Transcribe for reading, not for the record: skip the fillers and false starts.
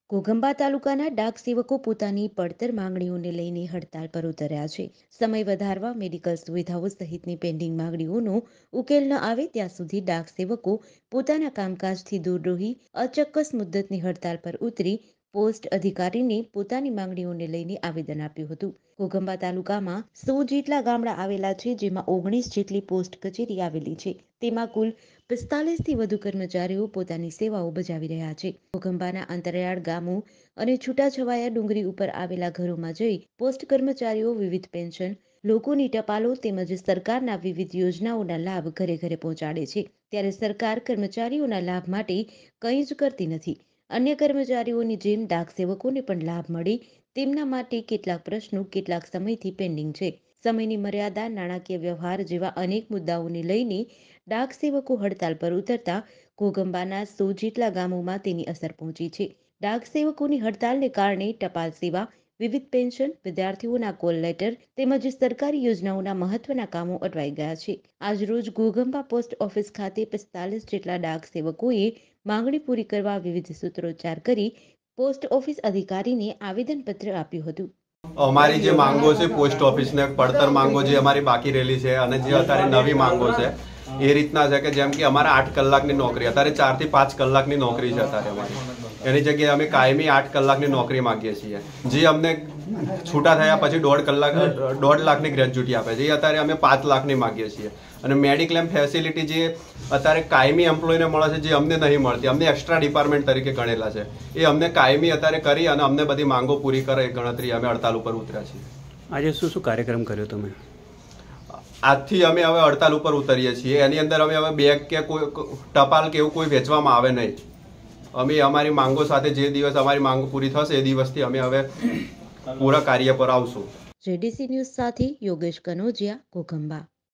ઘોઘંબા તાલુકાના ડાક સેવકો પોતાની પડતર માંગણીઓને લઈને હડતાળ પર ઉતર્યા છે. સમય વધારવા, મેડિકલ સુવિધાઓ સહિતની પેન્ડિંગ માંગણીઓનો ઉકેલ ન આવે ત્યાં સુધી ડાક સેવકો પોતાના કામકાજથી દૂર રહી અચોક્કસ મુદ્દતની હડતાળ પર ઉતરી પોસ્ટ અધિકારીને પોતાની માંગણીઓને લઈને આવેદન આપ્યું હતું. ઘોઘંબા તાલુકામાં 100 જેટલા ગામડા આવેલા છે, જેમાં 19 જેટલી પોસ્ટ કચેરી આવેલી છે. તેમાં કુલ 45થી વધુ કર્મચારીઓ પોતાની સેવાઓ બજાવી રહ્યા છે. ઘોઘંબાના અંતરિયાળ ગામો અને છૂટાછવાયા ડુંગરી ઉપર આવેલા ઘરોમાં જઈ પોસ્ટ કર્મચારીઓ વિવિધ પેન્શન, લોકોની ટપાલો તેમજ સરકારના વિવિધ યોજનાઓના લાભ ઘરે ઘરે પહોંચાડે છે. ત્યારે સરકાર કર્મચારીઓના લાભ માટે કંઈ જ કરતી નથી. અન્ય કર્મચારીઓની જેમ ડાક સેવકોને પણ લાભ મળે તેમના માટે કેટલાક પ્રશ્નો કેટલાક સમયથી પેન્ડિંગ છે. સમયની મર્યાદા, નાણાકીય વ્યવહાર જેવા અનેક મુદ્દાઓને લઈને ડાક સેવકો હડતાળ પર ઉતરતા ઘોઘંબાના 100 જેટલા ગામોમાં તેની અસર પહોંચી છે. ડાક સેવકોની હડતાળને કારણે ટપાલ સેવા, વિવિધ પેન્શન, વિદ્યાર્થીઓના કોલ લેટર તેમજ સરકારી યોજનાઓના મહત્વના કામો અટવાઈ ગયા છે. આજરોજ ઘોઘંબા પોસ્ટ ઓફિસ ખાતે 45 જેટલા ડાક સેવકોએ માંગણી પૂરી કરવા વિવિધ સૂત્રોચ્ચાર કરી પોસ્ટ ઓફિસ અધિકારીને આવેદનપત્ર આપ્યું હતું. અમારી જે માંગો છે પોસ્ટ ઓફિસને પડતર માંગો જે અમારી બાકી રહેલી છે અને જે અત્યારે નવી માંગો છે એ રીતના છે કે જેમ કે અમારે 8 કલાકની નોકરી, અત્યારે 4 થી 5 કલાકની નોકરી છે અત્યારે અમારી. એની જગ્યાએ અમે કાયમી 8 કલાકની નોકરી માંગીએ છીએ. જે અમને છૂટા થયા પછી 1.5 લાખની ગ્રેજ્યુટી આપે છે, એ અત્યારે અમે 5 લાખની માંગીએ છીએ. અને મેડિક્લેમ ફેસિલિટી જે અત્યારે કાયમી એમ્પ્લોયને મળે છે, જે અમને નહીં મળતી, અમને એક્સ્ટ્રા ડિપાર્ટમેન્ટ તરીકે ગણેલા છે, એ અમને કાયમી અત્યારે કરી અને અમને બધી માંગો પૂરી કરે એ ગણતરી અમે હડતાલ ઉપર ઉતર્યા છીએ. આજે શું કાર્યક્રમ કર્યો તમે? આજથી અમે હવે હડતાલ ઉપર ઉતરીએ છીએ. એની અંદર અમે હવે બેગ કે કોઈ ટપાલ કે એવું કોઈ વેચવામાં આવે નહીં. અમે અમારી માંગો સાથે જે દિવસ અમારી માંગો પૂરી થશે એ દિવસથી અમે હવે પૂરા કાર્ય પર આવશું. જેડીસી ન્યૂઝ સાથે યોગેશ કનોજિયા, ઘોઘંબા.